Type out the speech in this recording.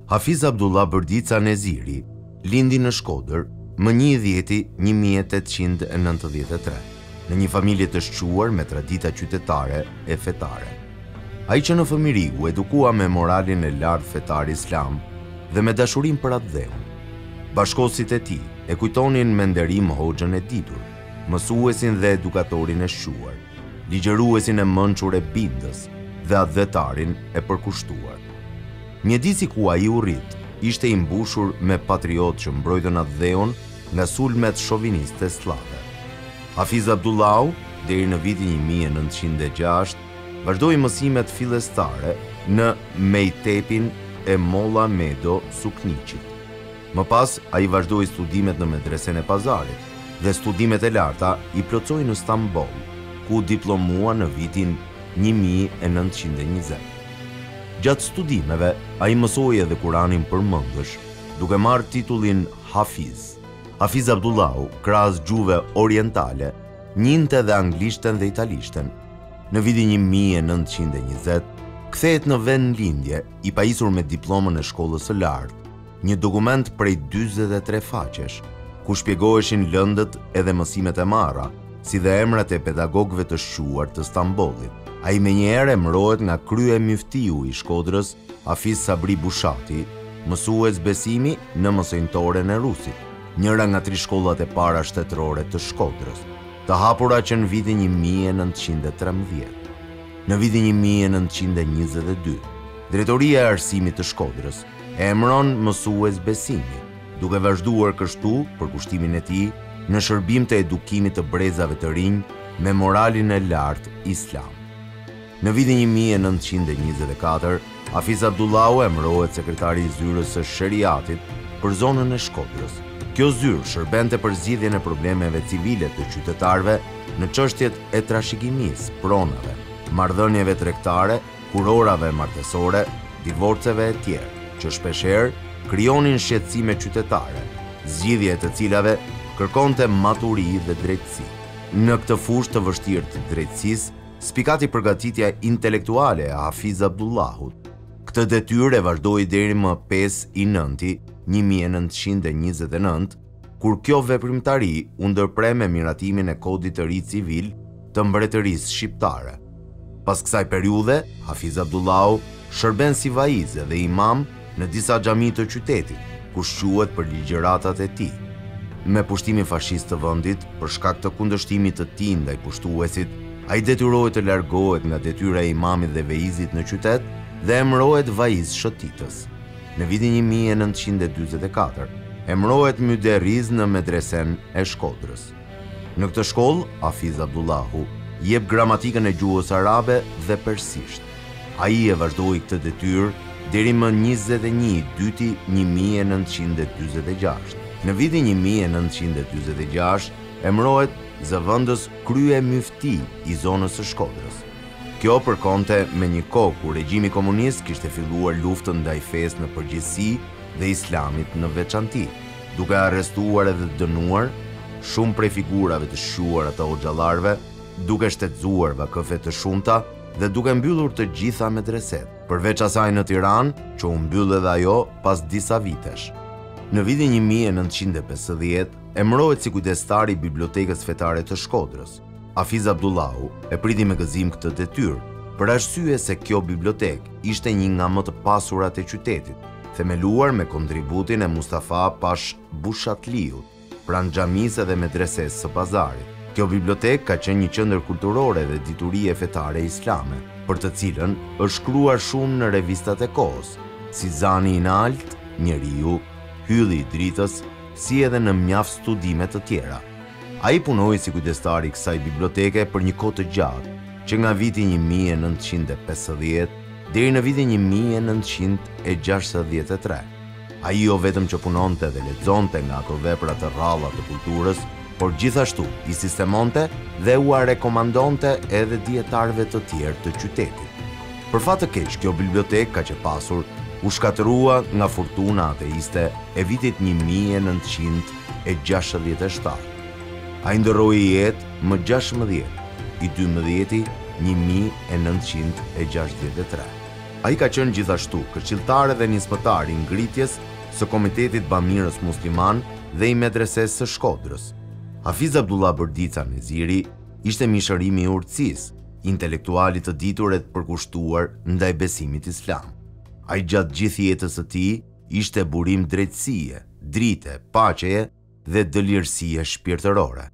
Hafiz Abdullah Bërdica Neziri lindi në Shkodër më 1/10/1893, në një familje të shquar me tradita qytetare e fetare. Ai që në fëmijëri u edukua me moralin e lartë fetar islam dhe me dashurim për atë dheun. Bashkosit e tij e kujtonin me nderim hoxhën e ditur, mësuesin dhe edukatorin e shquar, ligjëruesin e mençur e bindës dhe adhetarin e përkushtuar. Mjedisi ku ai u rrit ishte i mbushur me patriotë që mbrojtën atë dheun nga sulmet shoviniste slave. Hafiz Abdullahu, deri në vitin 1906, vazhdoi mësimet fillestare në Mejtepin e Molla Medo Sukniqit. Më pas, ai vazhdoi studimet në medresen e Pazarit dhe studimet e larta i plotësoi në Stamboll, ku diplomua në vitin 1920. Gjatë studimeve, ai mësoi edhe Kuranin përmendësh, duke marrë titullin Hafiz. Hafiz Abdullahu, krahas gjuhëve orientale, njinte dhe anglishten dhe italishten. Në vitin 1920, kthehet në vend lindje, i pajisur me diplomën e shkollës së lartë, një dokument prej 43 faqesh, ku shpjegoheshin lëndët edhe mësimet e marra, si dhe emrat e pedagogëve të shquar të Stambollit. Ai menjëherë emërohet nga krye muftiu i Shkodrës, Hafiz Sabri Bushati, mësues besimi në mësojnëtoren e Rusit, njëra nga 3 shkollat e para shtetërore të Shkodrës, të hapura që në vitin 1913. Në vitin 1922, Drejtoria e Arsimit të Shkodrës e emëron mësues besimi, duke vazhduar kështu për kushtimin e tij në shërbim të edukimit të brezave të rinj me moralin e lartë islam. Në vitin 1924, Hafiz Abdullahu emërohet sekretari i zyrës së Sheriatit për zonën e Shkodrës. Kjo zyrë shërbente për zgjidhjen e problemeve civile të qytetarëve në çështjet e trashëgimisë, pronave, marrëdhënieve tregtare, kurorave martësore, divorceve e tjerë, që shpeshherë krijonin shqetësime qytetare, zgjidhje të cilave kërkonte maturi dhe drejtësi. Në këtë fushë të vështirë të drejtësisë, spikati përgatitja intelektuale e Hafiz Abdullahut. Këtë detyrë e vazhdoi deri më 5/9/1929, kur kjo veprimtari u ndërpre me miratimin e kodit të ri civil të mbretërisë shqiptare. Pas kësaj periudhe, Hafiz Abdullahu shërben si vaiz dhe imam në disa xhami të qytetit, ku shquhet për ligjëratat e tij. Me pushtimin fashist të vendit, për shkak të kundërshtimit të tij ndaj pushtuesit, ai detyrohet të largohet nga detyra e imamit dhe veizit në qytet dhe emërohet vaiz shëtitës. Në vitin 1944, emërohet myderriz në medresen e Shkodrës. Në këtë shkollë, Hafiz Abdullahu jep gramatikën e gjuhës arabe dhe persisht. Ai e vazhdoi këtë detyrë deri më 21/2/1946. Në vitin 1946, emërohet zëvendës krye myfti i zonës së Shkodrës. Kjo përkonte me një kohë kur regjimi komunist kishte filluar luftën ndaj fesë në përgjithësi dhe islamit në veçanti, duke arrestuar edhe dënuar shumë prej figurave të shquara të hoxhallarëve, duke shtetëzuar vakëfe të shumta dhe duke mbyllur të gjitha medreset, përveç asaj në Tiranë, që u mbyll edhe ajo pas disa vitesh. Në vitin 1950, emërohet si kujdestari i Bibliotekës Fetare të Shkodrës. Hafiz Abdullahu e priti me gëzim këtë detyrë, për arsye se kjo bibliotekë ishte një nga më të pasurat e qytetit, themeluar me kontributin e Mustafa Pash Bushatliut, pranë xhamisë dhe medresesë së Pazarit. Kjo bibliotekë ka qenë një qendër kulturore dhe diturie fetare islame, për të cilën është shkruar shumë në revistat e kohës, si Zani i Nalt, Njeriu, Hylli i Dritës, si edhe në mjaft studime të tjera. Ai punoi si kujdestari i kësaj biblioteke për një kohë të gjatë, që nga viti 1950 deri në vitin 1963. Ai jo vetëm që punonte dhe lexonte nga ato vepra të rralla të kulturës, por gjithashtu i sistemonte dhe u rekomandonte edhe dietarëve të tjerë të qytetit. Për fat të keq, kjo bibliotekë ka që pasur u shkatërua nga fortuna ateiste e vitit 1967. Ai ndërroi jetë më 16, i 12 1963. Ai ka qenë gjithashtu këshilltar dhe nismëtar i ngritjes së Komitetit Bamirës Musliman dhe i Medresesë së Shkodrës. Hafiz Abdullah Bërdica Neziri ishte mishërimi i urtësisë, intelektuali të ditur e të përkushtuar ndaj besimit islam. Ai gjatë gjithë jetës së tij ishte burim drejtësie, drite, paqeje dhe dëlirësie shpirtërore.